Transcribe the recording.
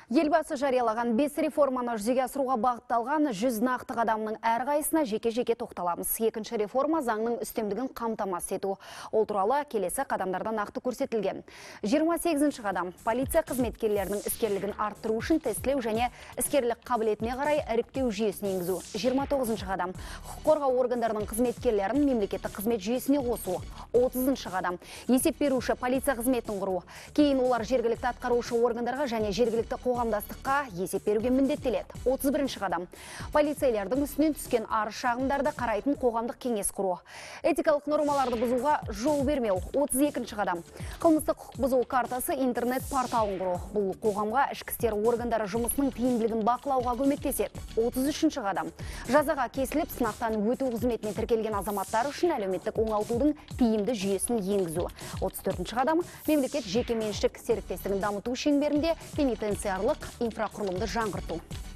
Елбасы жариялаған 5 реформаны жүзеге асыруға бағытталған 100 нақты қадамның әрқайсына жеке-жеке тоқталамыз. Екінші реформа заңның үстемдігін қамтамасыз ету. Ол туралы келесі қадамдарда нақты көрсетілген. 28-ші қадам полиция қызметкерлерінің іскерлігін арттыру үшін тестілеу және іскерлік қабілетіне қарай іріктеу жүйесін енгізу. 29-ші қадам құқық қорғау органдарының қызметкерлерін мемлекеттік қызмет жүйесіне қосу. 30-ші қадам есеп беруші полиция қызметін құру. Кейін олар жергілікті атқарушы органдарға және жергілікті қоғамдастыққа есеп беруге міндеттеледі. 31-ші қадам полицейлердің үстінен түскен арыз шағымдарды қарайтын қоғамдық кеңес құру. Этикалық нормаларды бұзуға жол бермеу. 32-ші қадам қылмыстық құқық бұзу картасы интернет порталын құру. Бұл қоғамға ішкі істер органдары жұмысының тиімділігін бақылауға көмектеседі. 33-ші қадам жазаға кесіліп сынақтан өту қызметіне тіркелген азаматтар үшін әлеуметтік оңалтудың тиімді жүйесін енгізу. 34-ші қадам мемлекет жеке меншік серіктестігін дамыту шеңберінде пенитенциарлық инфрақұрылымды жаңғырту.